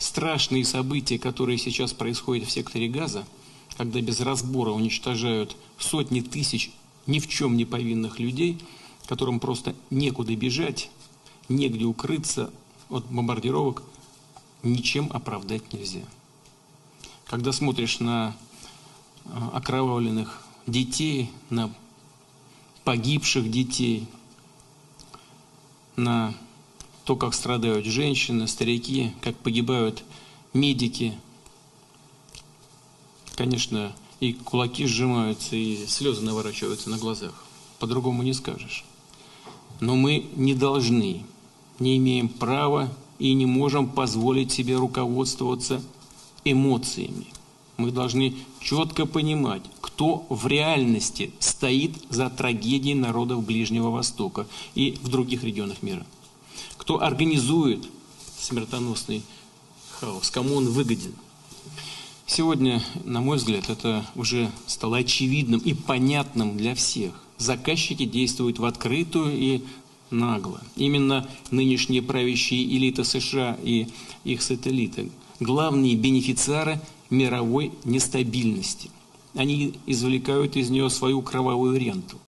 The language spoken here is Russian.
страшные события, которые сейчас происходят в секторе Газа, когда без разбора уничтожают сотни тысяч ни в чем не повинных людей, которым просто некуда бежать, негде укрыться от бомбардировок, ничем оправдать нельзя. Когда смотришь на окровавленных детей, на погибших детей, на то, как страдают женщины, старики, как погибают медики, конечно, и кулаки сжимаются, и слезы наворачиваются на глазах. По-другому не скажешь. Но мы не должны, не имеем права и не можем позволить себе руководствоваться эмоциями. Мы должны четко понимать, кто в реальности стоит за трагедией народов Ближнего Востока и в других регионах мира. Кто организует смертоносный хаос, кому он выгоден. Сегодня, на мой взгляд, это уже стало очевидным и понятным для всех. Заказчики действуют в открытую и нагло. Именно нынешние правящие элиты США и их сателлиты – главные бенефициары мировой нестабильности. Они извлекают из нее свою кровавую ренту.